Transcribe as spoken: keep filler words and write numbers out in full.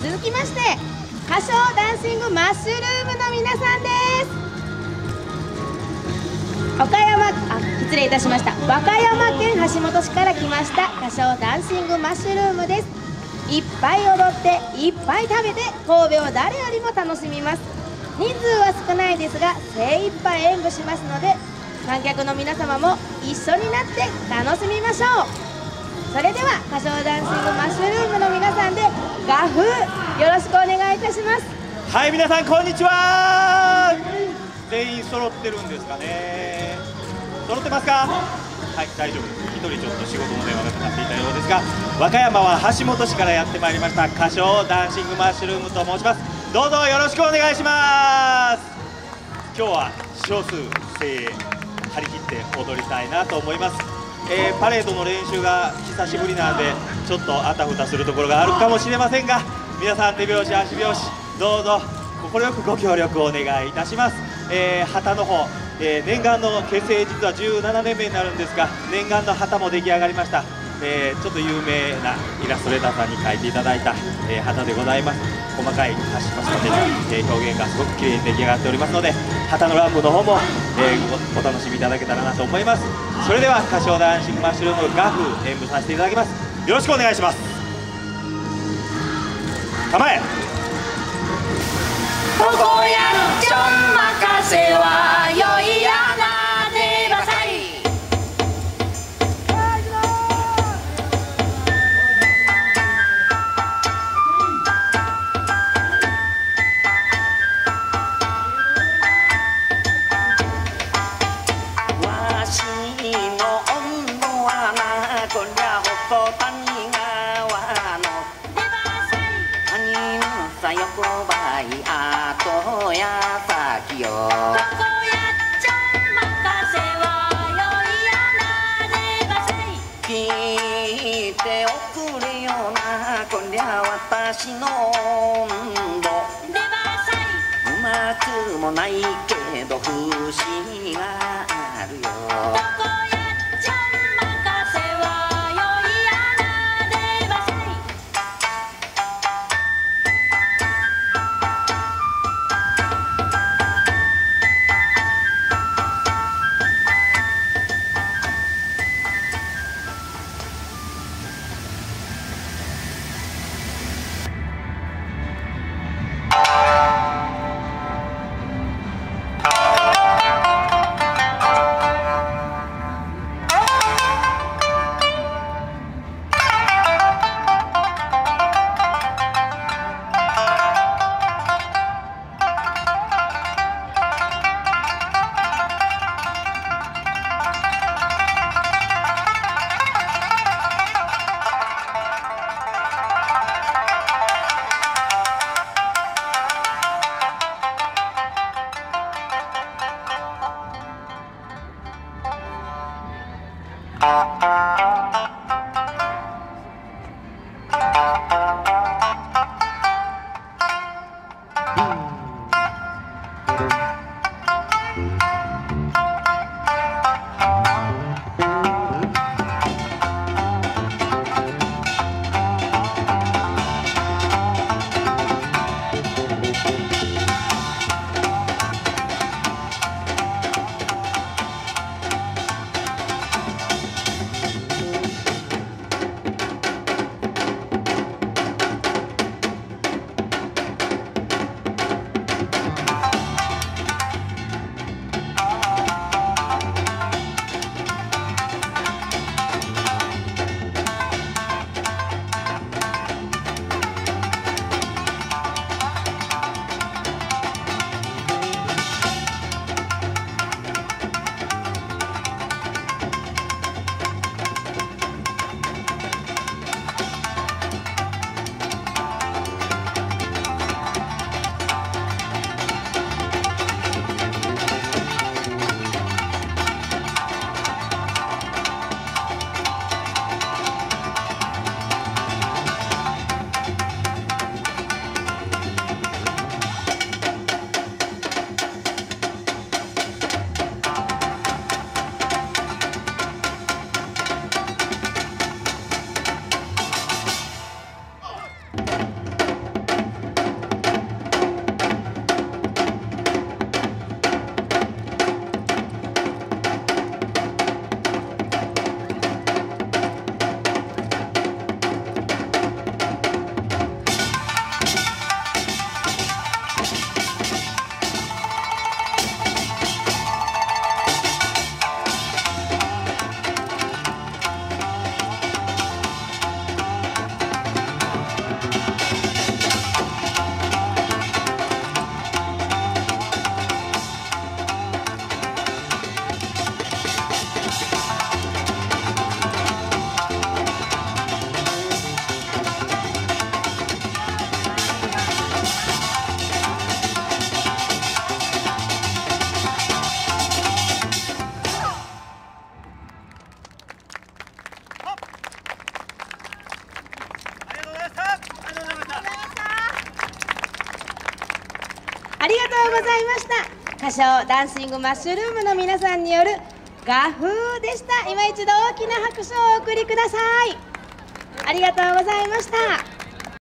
続きまして歌唱ダンシングマッシュルームの皆さんです。岡山あ失礼いたしました和歌山県橋本市から来ました歌唱ダンシングマッシュルームです。いっぱい踊っていっぱい食べて神戸を誰よりも楽しみます。人数は少ないですが精一杯演舞しますので観客の皆様も一緒になって楽しみましょう。それでは歌唱ダンシングマッシュルームの皆さんで画風よろしくお願いいたします。 はい、皆さんこんにちは。全員揃ってるんですかね。揃ってますか。はい、大丈夫です。一人ちょっと仕事の電話がかかっていたようですが、和歌山は橋本市からやってまいりました歌唱ダンシングマッシュルームと申します。どうぞよろしくお願いします。今日は少数精鋭張り切って踊りたいなと思います。えー、パレードの練習が久しぶりなんでちょっとあたふたするところがあるかもしれませんが、皆さん手拍子足拍子どうぞ快くご協力お願いいたします。えー、旗の方、えー、念願の結成実はじゅうななねんめになるんですが、念願の旗も出来上がりました。えー、ちょっと有名なイラストレーターさんに描いていただいた、えー、旗でございます。細かい端々まで、えー、表現がすごく綺麗に出来上がっておりますので、旗の乱舞の方も、えー、お, お楽しみいただけたらなと思います。それでは歌唱ダンシングマッシュルーム画風演舞させていただきます。よろしくお願いします。構え。 ここやちょんまかせはよいやなでばさい。わしの温度はなこりゃほっと谷川のでばさい。谷のさ横ばいあとやさきよ。ここやちょんまかせはよいやなでばさい。聞いておくれよなこりゃ私の温度でばさい。うまくもないけど不思議があるよ。ここやちょんまかせはよいやなでばさい。 りがとうございました。歌唱ダンシングマッシュルームの皆さんによる画風でした。今一度大きな拍手をお送りください。ありがとうございました。